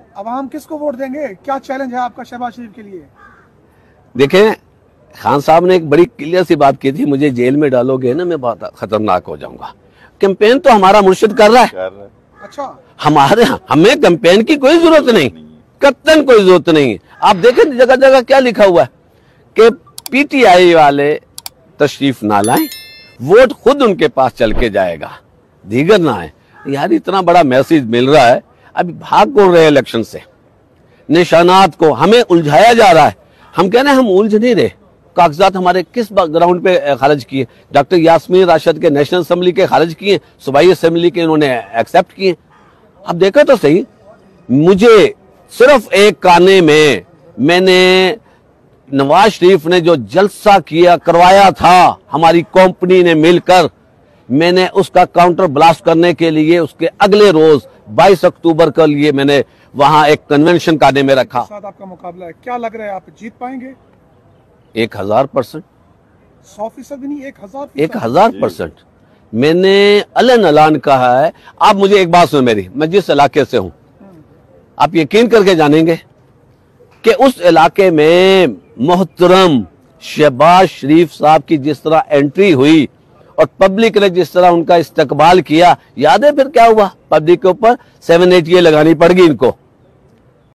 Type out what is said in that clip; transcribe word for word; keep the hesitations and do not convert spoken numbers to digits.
عوام کس کو ووٹ دیں گے؟ کیا چیلنج ہے آپ کا شہباز شریف کے لیے؟ دیکھیں خان صاحب نے ایک بڑی کلیئر سی بات کی تھی، مجھے جیل میں ڈالو گے نا میں بہت خطرناک ہو جاؤں گا۔ کیمپین تو ہمارا مرشد کر رہا ہے، اچھا ہمارے ہمیں کیمپین کی کوئی ضرورت نہیں، قطعاً کوئی ضرورت نہیں۔ آپ دیکھیں جگہ جگہ کیا لکھا ہوا ہے کہ پی ٹی آئی والے تشریف نہ لائیں، ووٹ خود ان کے پاس چل کے جائے گا، دیگر نہ آئے۔ یار اتنا بڑا میسیج مل رہا ہے، ابھی بھاگ کون رہے الیکشن سے، نشانات کو ہمیں الجھایا جا رہا ہے۔ ہم کہہ رہے ہیں ہم الجھ نہیں رہے، کاغذات ہمارے کس گراؤنڈ پہ خارج کیے؟ ڈاکٹر یاسمین راشد کے نیشنل اسمبلی کے خارج کیے، صوبائی اسمبلی کے انہوں نے ایکسیپٹ کیے۔ اب دیکھا تو صحیح، مجھے صرف ایک کانے میں میں نے نواز شریف نے جو جلسہ کیا کروایا تھا ہماری کمپنی نے مل کر، میں نے اس کا کاؤنٹر بلاسٹ کرنے کے لیے اس کے اگلے روز بائیس اکتوبر کے لیے میں نے وہاں ایک کنونشن کانے میں رکھا۔ ساتھ آپ کا مقابلہ ہے، کیا لگ رہا ہے آپ جیت پائیں گے؟ ایک ہزار پرسنٹ سو فیصد بھی نہیں، ایک ہزار ایک ہزار پرسنٹ میں نے علن اعلان کہا ہے۔ آپ مجھے ایک بات سنیں میری، میں جس علاقے سے ہوں آپ یقین کر کے جانیں گے کہ اس علاقے میں محترم شہباز شریف صاحب کی جس طرح انٹری ہوئی اور پبلک نے جس طرح ان کا استقبال کیا، یاد ہے پھر کیا ہوا؟ پبلک کے اوپر سیون ایٹ یہ لگانی پڑ گئی ان کو۔